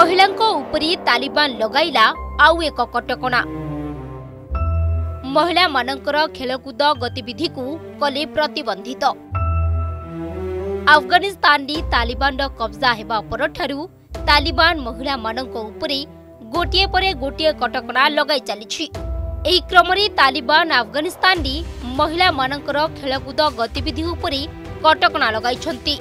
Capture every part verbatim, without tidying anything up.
महिलांको उपरी तालिबान लगाइला आउ एक कटकणा। महिला मानकर खेलकूद गतिविधि को कले प्रतिबंधित। अफगानिस्तान री तालिबान कब्जा हेबा परठारु तालिबान महिला मानक उपरे गोटिए परे गोटिए कटकणा लगाई चली। एही क्रमरे तालिबान अफगानिस्तान री महिला मानकर खेलकूद गतिविधि उपरे कटकणा लगाइछंती।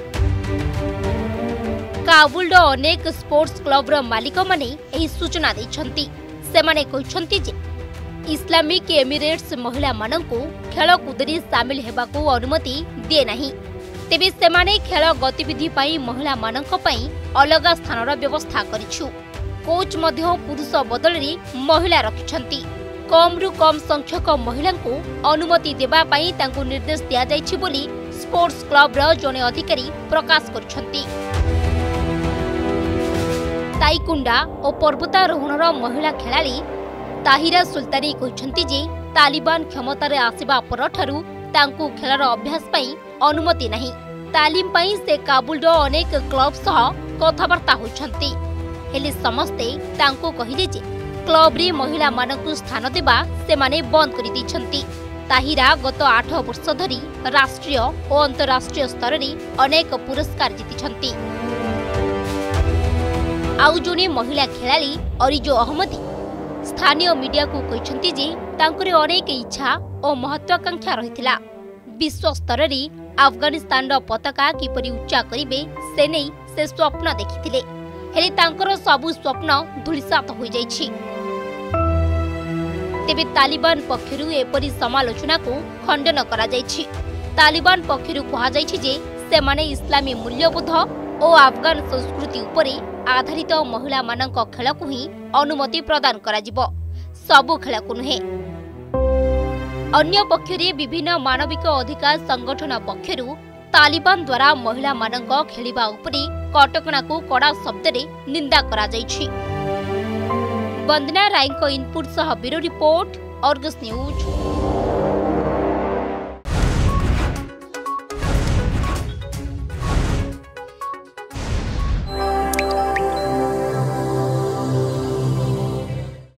काबुल अनेक स्पोर्ट्स क्लब मालिक माने एही सूचना दैछंती। सेमाने कहिछंती जे इस्लामिक एमिरेट्स महिला मानकु खेलकूदरे सामिल हेबाकू अनुमति दिए नाही। तेबे सेमाने खेल गतिविधि पाई महिला मानक पई अलग स्थानर व्यवस्था करिछु। कोच मध्य पुरुष बदल रे महिला रखिछंती। कम रु कम संख्यक महिला को अनुमति देबा पाई तांकु निर्देश दिया जायछि बोली स्पोर्ट्स क्लब रो जने अधिकारी प्रकाश करछंती। ताइकुंडा और पर्वतारोहणर महिला खेलाड़ी ताहिरा सुल्तानी कहते जे तालिबान क्षमतार आसिबा परठारु तांकु खेलर अभ्यास पई अनुमति नहीं। तालीम पई से काबुल अनेक क्लब सह कथबार्ता होइछंती। हेले समस्ते तांकु कहिले जे क्लब रे महिला मानकु स्थान देबा से माने बंद करि दैछंती। ताहिरा गत आठ वर्ष धरी राष्ट्रीय और अंतरराष्ट्रीय स्तर रे अनेक पुरस्कार जीतिछंती। आउ जने महिला खेलाड़ी अरिजो अहमदी स्थानीय मीडिया को कहते जे तांकरे अनेक इच्छा और महत्वाकांक्षा रहिथिला। विश्व स्तर रे अफगानिस्तान पताका किपरि उच्चा करिवे से नहीं से स्वप्न देखिथिले। हेले तांकर सबु स्वप्न धूलिसात होई जाइछि। तेबे तालिबान पक्षरु एपरि समालोचना को खंडन करा जाइछि। तालिबान पक्षरु कहा जाइछि जे से माने इस्लामी मूल्यबोध और अफगान संस्कृति उपरे आधारित महिला मानक खेल को ही अनुमति प्रदान करा जिवो, सबु खेल को नुहे। अन्य पक्षरे विभिन्न मानविक अधिकार संगठन पक्षरु तालिबान द्वारा महिला मानक खेलिबा उपरे कटकणा को कड़ा शब्द रे निंदा करा जाइछि। वंदना राय को इनपुट सह ब्यूरो रिपोर्ट, अर्गस न्यूज।